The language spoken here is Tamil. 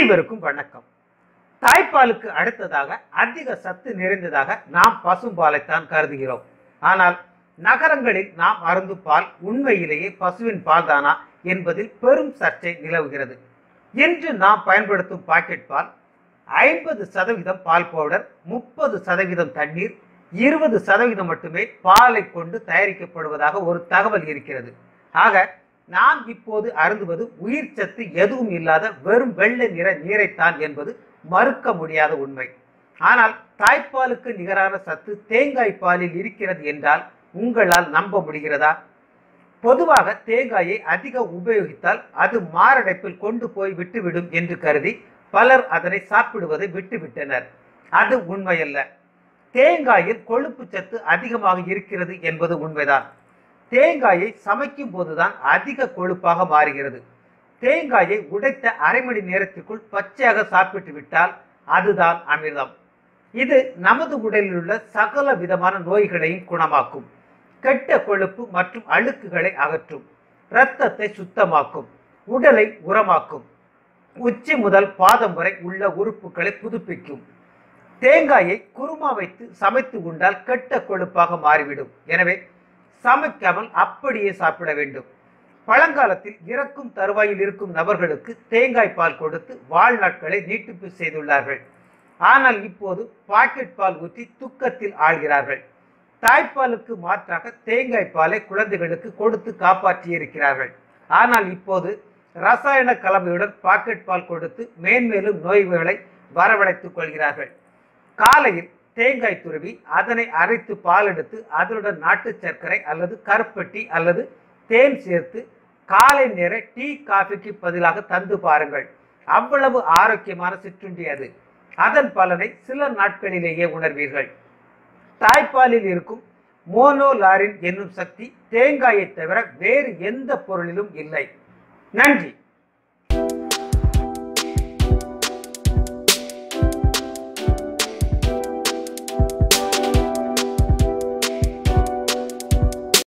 அனைவருக்கும் வணக்கம். தாய்ப்பாலுக்கு அடுத்ததாக அதிக சத்து நிறைந்ததாக நாம் பசும்பாலைத்தான் கருதுகிறோம். ஆனால் நகரங்களில் நாம் அருந்தும் பால் உண்மையிலேயே பசுவின் பால் தானா என்பதில் பெரும் சர்ச்சை நிலவுகிறது. இன்று நாம் பயன்படுத்தும் பாக்கெட் பால் 50% பால் பவுடர், 30% தண்ணீர், 20% மட்டுமே பாலை கொண்டு தயாரிக்கப்படுவதாக ஒரு தகவல் இருக்கிறது. ஆக நாம் இப்போது அருந்துவது உயிர் சத்து எதுவும் இல்லாத வெறும் வெள்ளை நிற நீரைத்தான் என்பது மறுக்க முடியாத உண்மை. ஆனால் தாய்ப்பாலுக்கு நிகரான சத்து தேங்காய் பாலில் இருக்கிறது என்றால் உங்களால் நம்ப முடிகிறதா? பொதுவாக தேங்காயை அதிக உபயோகித்தால் அது மாரடைப்பில் கொண்டு போய் விட்டுவிடும் என்று கருதி பலர் அதனை சாப்பிடுவதை விட்டுவிட்டனர். அது உண்மையல்ல. தேங்காயில் கொழுப்பு சத்து அதிகமாக இருக்கிறது என்பது உண்மைதான். தேங்காயை சமைக்கும் போதுதான் அதிக கொழுப்பாக மாறுகிறது. தேங்காயை உடைத்த அரை மணி நேரத்திற்குள் பச்சையாக சாப்பிட்டு விட்டால் அதுதான் அமிர்தம். இது நமது உடலில் உள்ள சகல விதமான நோய்களையும் குணமாக்கும். கெட்ட கொழுப்பு மற்றும் அழுக்குகளை அகற்றும். இரத்தத்தை சுத்தமாக்கும். உடலை உரமாக்கும். உச்சி முதல் பாதம் வரை உள்ள உறுப்புகளை புதுப்பிக்கும். தேங்காயை குருமா வைத்து சமைத்து உண்டால் கெட்ட கொழுப்பாக மாறிவிடும். எனவே சமைக்காமல் அப்படியே சாப்பிட வேண்டும். பழங்காலத்தில் இறக்கும் தருவாயில் இருக்கும் நபர்களுக்கு தேங்காய் பால் கொடுத்து வாழ்நாட்களை நீட்டிப்பு செய்துள்ளார்கள். ஆனால் இப்போது பாக்கெட் பால் ஊற்றி துக்கத்தில் ஆழ்கிறார்கள். தாய்ப்பாலுக்கு மாற்றாக தேங்காய் பாலை குழந்தைகளுக்கு கொடுத்து காப்பாற்றி இருக்கிறார்கள். ஆனால் இப்போது ரசாயன கலவையுடன் பாக்கெட் பால் கொடுத்து மேன்மேலும் நோய்களை வரவழைத்துக் கொள்கிறார்கள். காலையில் தேங்காய் துருவி அதனை அரைத்து பால் எடுத்து அதனுடன் நாட்டு சர்க்கரை அல்லது கருப்பட்டி அல்லது தேன் சேர்த்து காலை நேர டீ காஃபிக்கு பதிலாக தந்து பாருங்கள். அவ்வளவு ஆரோக்கியமான சிற்றுண்டி அது. அதன் பலனை சில நாட்களிலேயே உணர்வீர்கள். தாய்ப்பாலில் இருக்கும் மோனோலாரின் என்னும் சக்தி தேங்காயை தவிர வேறு எந்த பொருளிலும் இல்லை. நன்றி.